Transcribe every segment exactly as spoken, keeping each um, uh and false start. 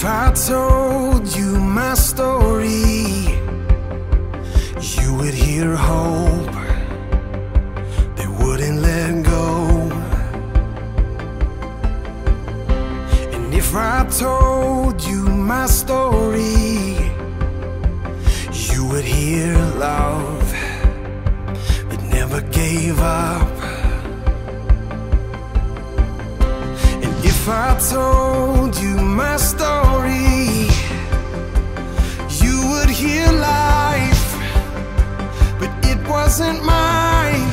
If I told you my story, you would hear hope that wouldn't let go. And if I told you my story, you would hear love that never gave up. And if I told you my story, you would hear life, but it wasn't mine.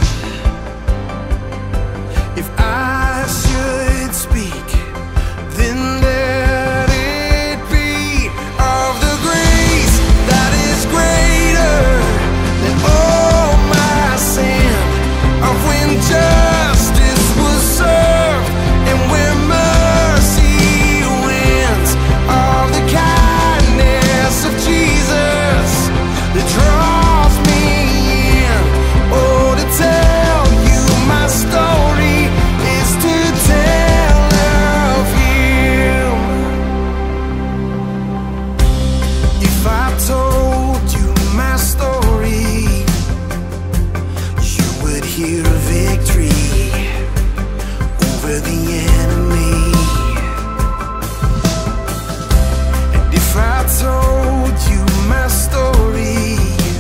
If I should speak, then let it be of the grace that is greater than all my sin, of when justice was served and where mercy wins, of the kindness of Jesus that draws me in. Oh, to tell you my story is to tell of Him. If I told you my story, you would hear a victory over the enemy. And if I told you my story,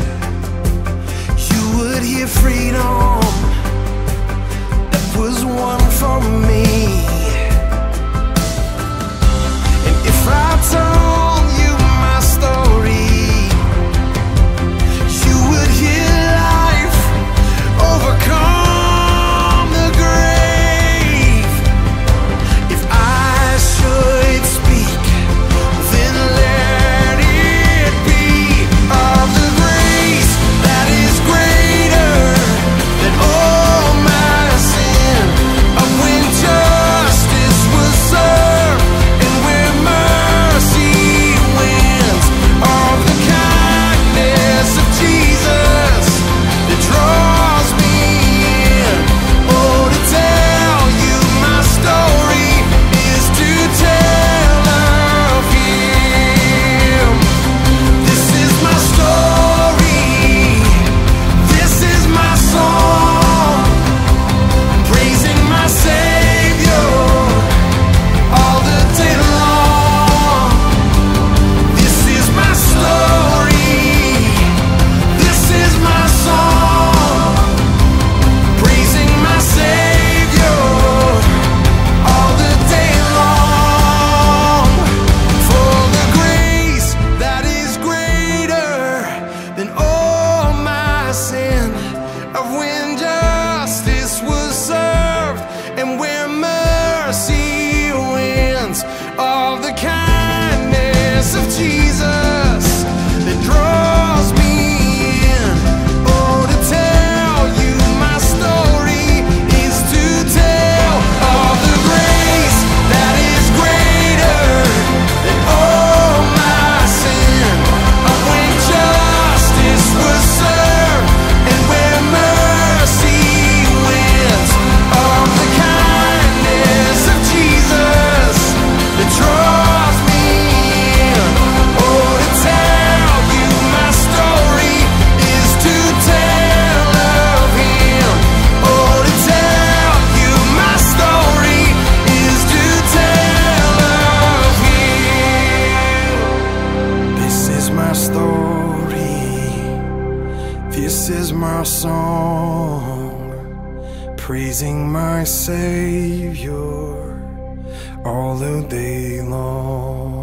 you would hear freedom that was won for me. And if I told you my story, you would hear life overcome the grave. If I should speak, then let it be of the grace that is greater than all my sin, of when justice was served and where mercy wins, of the kindness of Jesus that draws me in. Oh, to tell you my story is to tell of Him. This is my story, this is my song, praising my Savior all the day long. This is my story, this is my song, praising my Savior all the day long. For the grace that is greater than all my sin, of when justice was served and where mercy wins, of the kindness of Jesus that draws me in. Oh, to tell you my story is to tell of the grace that is greater than all my sin, of when justice was served and where mercy wins, of the kindness of Jesus that draws me in. Oh, to tell you my story is to tell of Him. Oh, to tell you my story is to tell of Him. This is my story, this is my song, praising my Savior all the day long.